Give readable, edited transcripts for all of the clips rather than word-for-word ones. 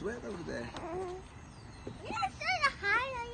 It's wet over there. Yes, there's a highlight.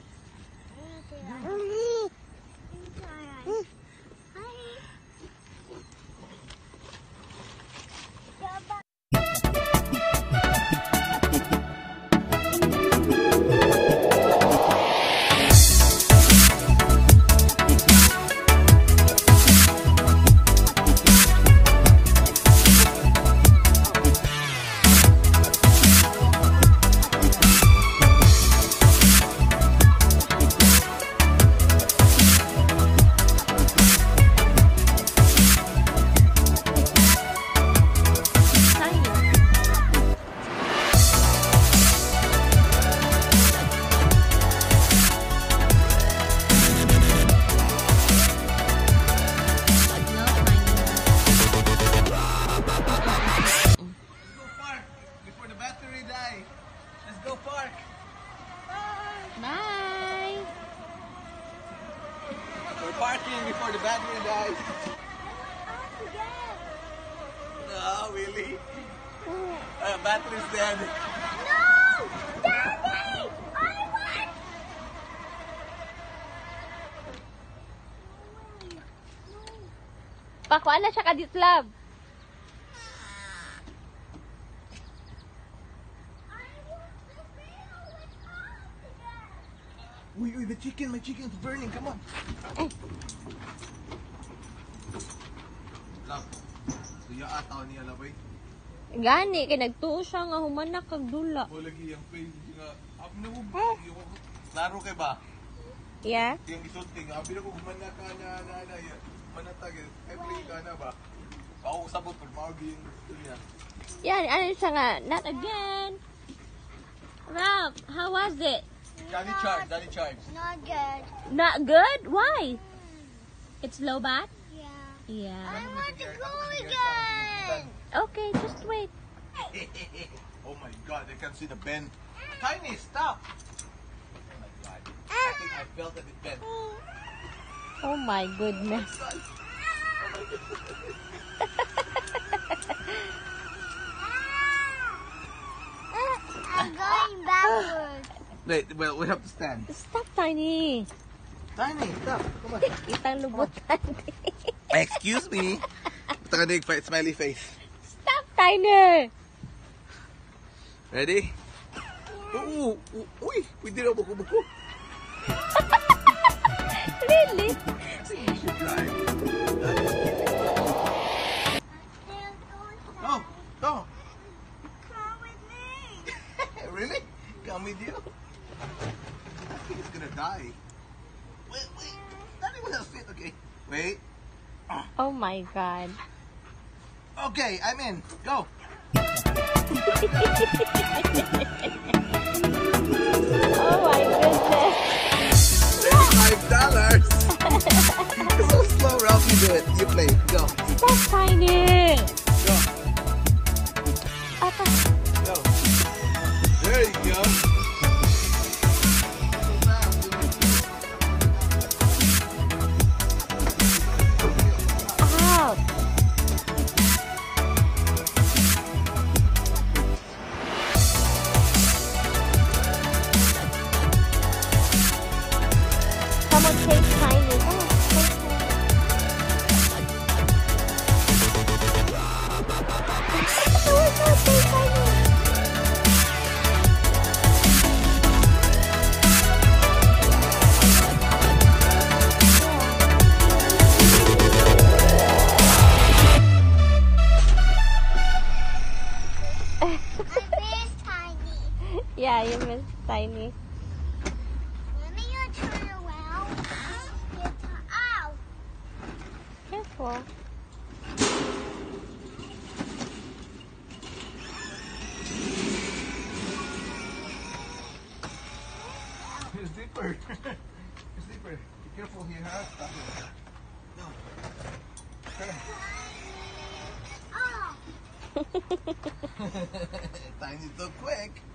Bye. We're parking before the battery dies. No, really? Battery's dead. No! Daddy! I want... Pakuan na siya kaditlab. Wait, the chicken, my chicken's burning, come on. Love, so yung ataw niya labay. Gani, kay nagtuo siya nga humanak kag dula. O lagi yung face nga, abi na ko, laro kay ba? Yeah? Yung isulting, abi na ko humanak ka na, manatag, ay play ka na ba? Ako sabot, pag mawagi yung gusto niya. Yan, ano siya nga, not again. Ralph, how was it? Daddy charge. Not good. Not good? Why? It's low bat? Yeah. Yeah. I want to go again. Okay, just wait. Oh my god, I can see the bend. Tiny, stop! Oh my god. I think I felt that it bent. Oh my goodness. I'm going backwards. Wait, well, we have to stand. Stop, Tiny. Tiny, stop. Come on. Itang lubutan. Excuse me. Takadig pa, smiley face. Stop, Tiny. Ready? Ooh, uy, pwede na buko-buko. Really? I think we should drive. Go. Come with me. Really? Come with you? I think it's gonna die. Wait. Not even a fit, okay. Wait. Oh my God. Okay, I'm in. Go. Oh my goodness. $35. It's so slow, Ralph. You do it. You play. Go. Stop, Tiny. Go. Apa? Go. There you go. Ow. Come on, chase Tiny. Come on, chase Yeah, you miss Tiny. Let me turn around. Ow! Careful. It's deeper. It's deeper. Be careful here, huh? Stop it. No. Oh! Tiny so quick.